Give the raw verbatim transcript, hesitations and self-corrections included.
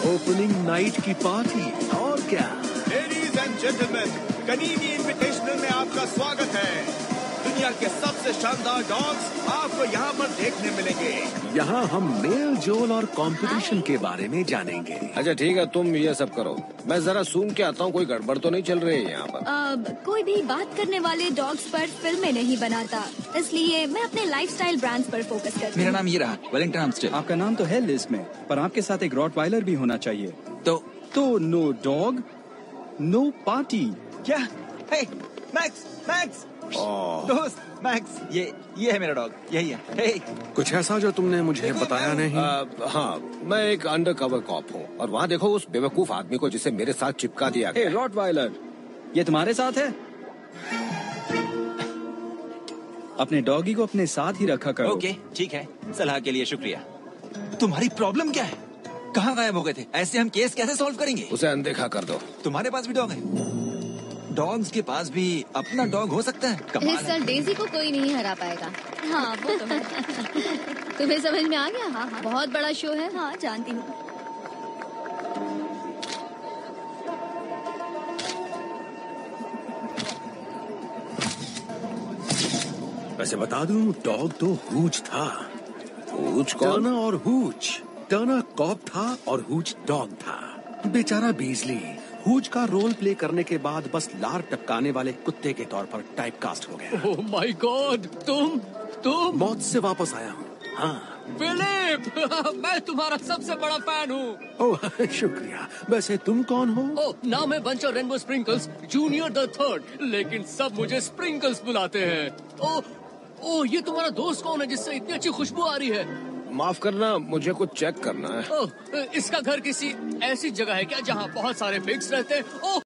Opening night की party और क्या। Ladies and gentleman, canine invitational में आपका स्वागत है। दुनिया के सबसे शानदार डॉग्स आपको यहाँ पर देखने मिलेंगे। यहाँ हम मेल जोल और कंपटीशन के बारे में जानेंगे। अच्छा ठीक है, तुम ये सब करो, मैं जरा सूंघ के आता हूँ, कोई गड़बड़ तो नहीं चल रही है यहाँ पर। अब कोई भी बात करने वाले डॉग्स पर फिल्में नहीं बनाता, इसलिए मैं अपने लाइफस्टाइल ब्रांड्स पर फोकस करती हूँ। मेरा नाम ये रहा, वेलिंगटन आर्मस्टेड। आपका नाम तो है लिस्ट में, पर आपके साथ एक रॉटवाइलर भी होना चाहिए। तो तो नो डॉग नो पार्टी। क्या? हे, मैक्स, मैक्स, दोस्त, मैक्स, ये ये है मेरा डॉग, यही है। हे, कुछ ऐसा जो तुमने मुझे बताया नहीं। आ, हाँ, मैं एक अंडर कवर कॉप हूँ और वहाँ देखो उस बेवकूफ आदमी को जिसे मेरे साथ चिपका दिया हे गया। रॉटवाइलर, ये तुम्हारे साथ है? अपने डॉगी को अपने साथ ही रखा करो। ओके, ठीक है, सलाह के लिए शुक्रिया। तुम्हारी प्रॉब्लम क्या है? कहाँ गायब हो गए थे? ऐसे हम केस कैसे सॉल्व करेंगे? उसे अनदेखा कर दो। तुम्हारे पास भी डॉग है? डॉग्स के पास भी अपना डॉग हो सकता है? कमाल इस साल डेजी को कोई नहीं हरा पाएगा। हाँ वो तो है। तुम्हें समझ में आ गया? हाँ, हाँ। बहुत बड़ा शो है। हाँ जानती हूँ। वैसे बता दूं, डॉग तो हूच था। हूच कौन? टर्ना और हूच। टर्ना कॉप था और हूच डॉग था। बेचारा बीजली हूच का रोल प्ले करने के बाद बस लार टपकाने वाले कुत्ते के तौर पर टाइपकास्ट हो गया। ओह माय गॉड, तुम तुम मौत से वापस आया हूँ। हाँ फिलिप, मैं तुम्हारा सबसे बड़ा फैन हूँ। ओह शुक्रिया। वैसे तुम कौन हो? ओह, नाम है Buncher Rainbow Sprinkles Junior the Third, लेकिन सब मुझे स्प्रिंकल्स बुलाते हैं। ओह ओह, ये तुम्हारा दोस्त कौन है जिससे इतनी अच्छी खुशबू आ रही है? माफ करना, मुझे कुछ चेक करना है। ओह, इसका घर किसी ऐसी जगह है क्या जहाँ बहुत सारे पिग्स रहते हैं? ओह